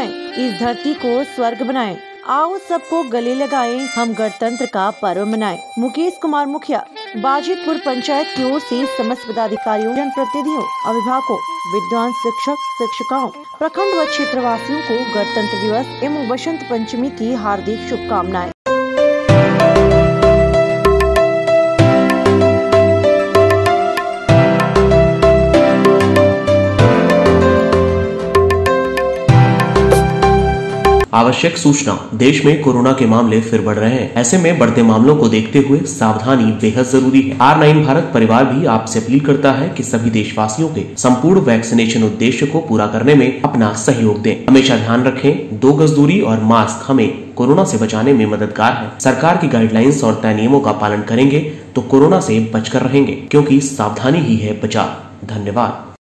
बढ़ाएं, इस धरती को स्वर्ग बनाएं। आओ सबको गले लगाएं, हम गणतंत्र का पर्व मनाएं। मुकेश कुमार मुखिया, बाजितपुर पंचायत की ओर से समस्त पदाधिकारियों, जनप्रतिनिधियों, अभिभावकों, विद्वान शिक्षक, शिक्षिकाओं, प्रखंड व क्षेत्रवासियों को गणतंत्र दिवस एवं बसंत पंचमी की हार्दिक शुभकामनाएं। आवश्यक सूचना, देश में कोरोना के मामले फिर बढ़ रहे हैं। ऐसे में बढ़ते मामलों को देखते हुए सावधानी बेहद जरूरी है। R9 भारत परिवार भी आपसे अपील करता है कि सभी देशवासियों के संपूर्ण वैक्सीनेशन उद्देश्य को पूरा करने में अपना सहयोग दें। हमेशा ध्यान रखें, 2 गज दूरी और मास्क हमें कोरोना से बचाने में मददगार है। सरकार की गाइडलाइंस और तय नियमों का पालन करेंगे तो कोरोना से बचकर रहेंगे, क्योंकि सावधानी ही है बचाव। धन्यवाद।